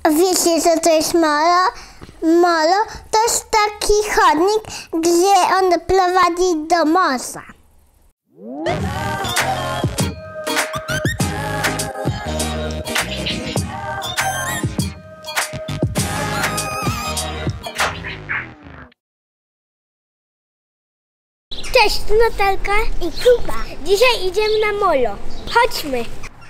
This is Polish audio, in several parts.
Wiecie, co to jest molo? Molo to jest taki chodnik, gdzie on prowadzi do morza. Cześć, tu Natalka i Kuba. Dzisiaj idziemy na molo. Chodźmy.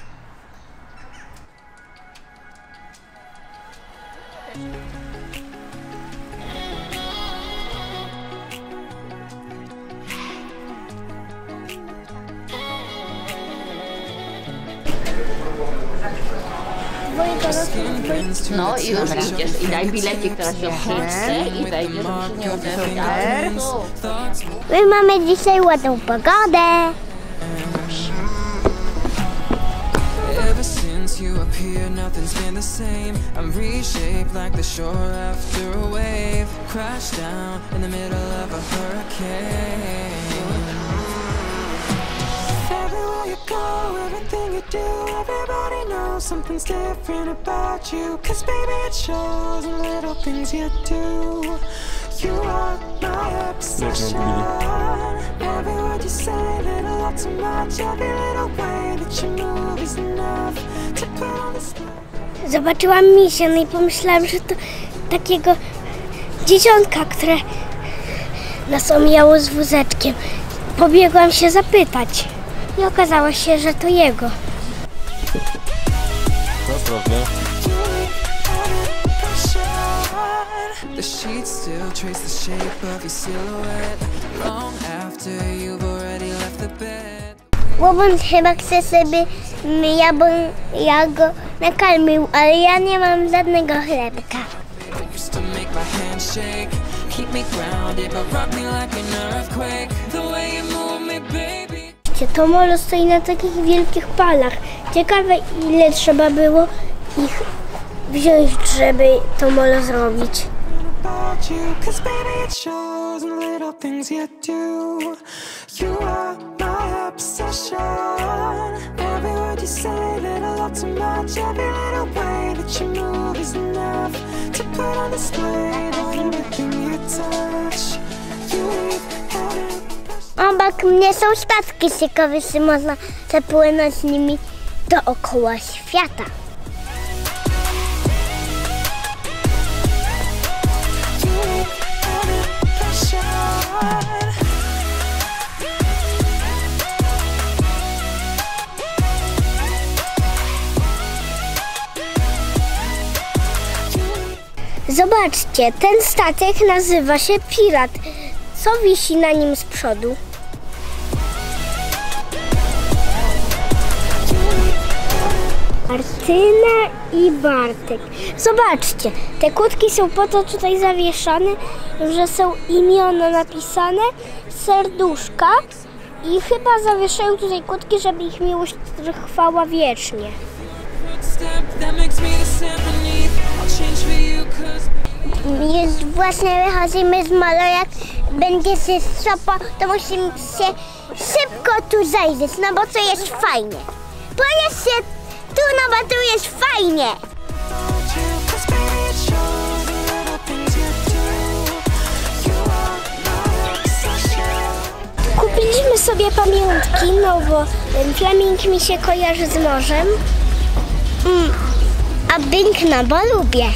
No i już idziesz i daj bilecik teraz siostrzycy i wejdziesz, żeby się nie uderzył. My mamy dzisiaj ładną pogodę. Ever since you appeared, nothing's been the same. I'm reshaped like the shore after a wave. Crashed down in the middle of a hurricane. Everywhere you go, everything you do, everybody knows something's different about you. 'Cause baby it shows in little things you do. You are my obsession. Every word you say, little not too much. Every little way that you move is enough to put on the spot. Zobaczyłam misię, no i pomyślałam, że to takiego dzieciątka, które nas omijało z wózeczkiem. Pobiegłam się zapytać i okazało się, że to jego. Ostrożnie. The sheets still trace the shape of your silhouette long after you've already left the bed. Łobon chyba chce sobie, ja go nakarmił, ale ja nie mam żadnego chlebka. Used to make my hands shake, keep me grounded, but rock me like an earthquake. The way you move me, baby. To molo stoi na takich wielkich palach. Ciekawe, ile trzeba było ich wziąć, żeby to molo zrobić. About you, 'cause baby it shows in little things you do. You are my obsession. Every word you say, little not too much. Every little way that you move is enough to put on display everything you touch. You Obok mnie są statki ciekawe, że można przepłynąć z nimi dookoła świata. Zobaczcie, ten statek nazywa się Pirat. Co wisi na nim z przodu? Martyna i Bartek. Zobaczcie, te kłódki są po to tutaj zawieszane, że są imiona napisane, serduszka i chyba zawieszają tutaj kłódki, żeby ich miłość trwała wiecznie. Już właśnie wychodzimy z molo, jak będzie się stropo, to musimy się szybko tu zajrzeć, no bo to jest fajnie. Pojedź się tu, no bo tu jest fajnie. Kupiliśmy sobie pamiątki, no bo flaming mi się kojarzy z morzem. A piękna, bo lubię.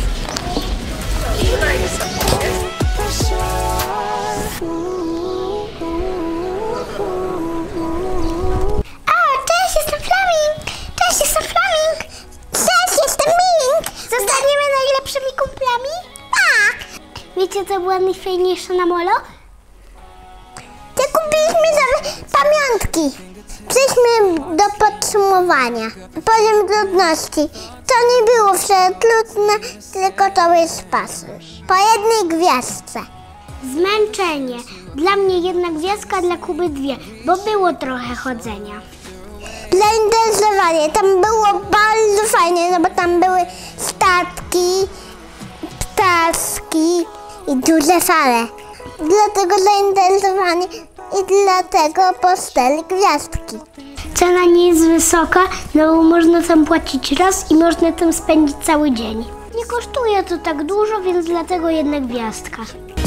Cześć, jestem Flaming! Cześć, jestem Flaming! Cześć, jestem Ming! Zostaniemy najlepszymi kumplami? Tak! Wiecie, co było najfajniejsze na molo? Ty kupiliśmy sobie pamiątki. Przejdźmy do podsumowania. Poziom trudności. To nie było trudne, tylko to jest pasy. Po jednej gwiazdce. Zmęczenie. Dla mnie jedna gwiazdka, dla Kuby dwie, bo było trochę chodzenia. Zainteresowanie. Tam było bardzo fajnie, no bo tam były statki, ptaszki i duże fale. Dlatego zainteresowanie i dlatego postali gwiazdki. Cena nie jest wysoka, no bo można tam płacić raz i można tam spędzić cały dzień. Nie kosztuje to tak dużo, więc dlatego jednak gwiazdka.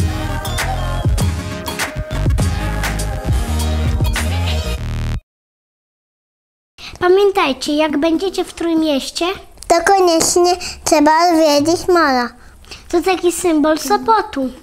Pamiętajcie, jak będziecie w Trójmieście, To koniecznie trzeba odwiedzić mola. to taki symbol Sopotu.